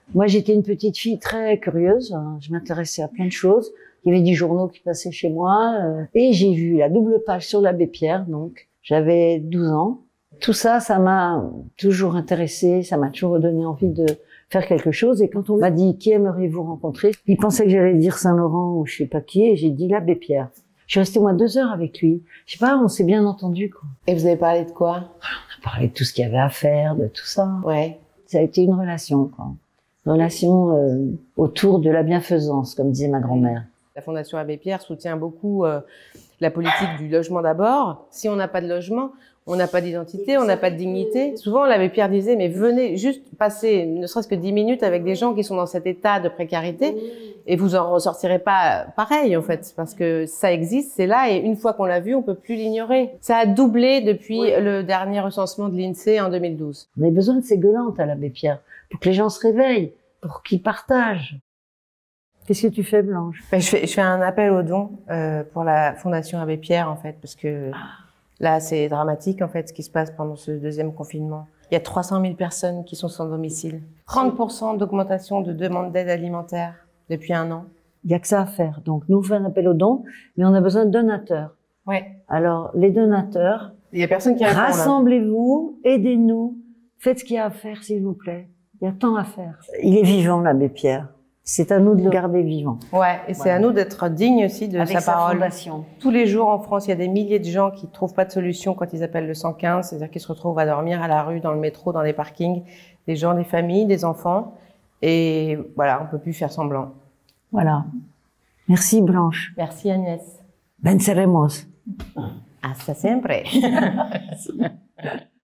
Moi, j'étais une petite fille très curieuse. Je m'intéressais à plein de choses. Il y avait des journaux qui passaient chez moi. Et j'ai vu la double page sur l'abbé Pierre, donc. J'avais 12 ans. Tout ça, ça m'a toujours intéressée. Ça m'a toujours donné envie de faire quelque chose. Et quand on m'a dit, qui aimeriez-vous rencontrer? Il pensait que j'allais dire Saint-Laurent ou je sais pas qui. Et j'ai dit l'abbé Pierre. Je suis restée, moi, 2 heures avec lui. Je sais pas, on s'est bien entendu, quoi. Et vous avez parlé de quoi? On a parlé de tout ce qu'il y avait à faire, de tout ça. Ouais. Ça a été une relation, quoi. Une relation autour de la bienfaisance, comme disait ma grand-mère. La Fondation Abbé Pierre soutient beaucoup la politique du logement d'abord. Si on n'a pas de logement, on n'a pas d'identité, on n'a pas de dignité. Souvent, l'abbé Pierre disait, mais venez juste passer ne serait-ce que 10 minutes avec des gens qui sont dans cet état de précarité et vous en ressortirez pas pareil, en fait, parce que ça existe, c'est là, et une fois qu'on l'a vu, on peut plus l'ignorer. Ça a doublé depuis le dernier recensement de l'INSEE en 2012. On avait besoin de ces gueulantes à l'abbé Pierre, pour que les gens se réveillent, pour qu'ils partagent. Qu'est-ce que tu fais, Blanche? Je fais un appel aux dons pour la Fondation Abbé Pierre, en fait, parce que là, c'est dramatique, en fait, ce qui se passe pendant ce deuxième confinement. Il y a 300 000 personnes qui sont sans domicile. 30% d'augmentation de demande d'aide alimentaire depuis 1 an. Il y a que ça à faire. Donc, nous, on fait un appel aux dons, mais on a besoin de donateurs. Ouais. Alors, les donateurs, il y a personne qui répond, rassemblez-vous, aidez-nous, faites ce qu'il y a à faire, s'il vous plaît. Il y a tant à faire. Il est vivant, l'abbé Pierre. C'est à nous de le garder vivant. Ouais, et c'est à nous d'être dignes aussi de sa parole. Fondation. Tous les jours en France, il y a des milliers de gens qui trouvent pas de solution quand ils appellent le 115, c'est-à-dire qu'ils se retrouvent à dormir à la rue, dans le métro, dans les parkings, des gens, des familles, des enfants. Et voilà, on peut plus faire semblant. Voilà. Merci, Blanche. Merci, Agnès. Venceremos. Hasta siempre.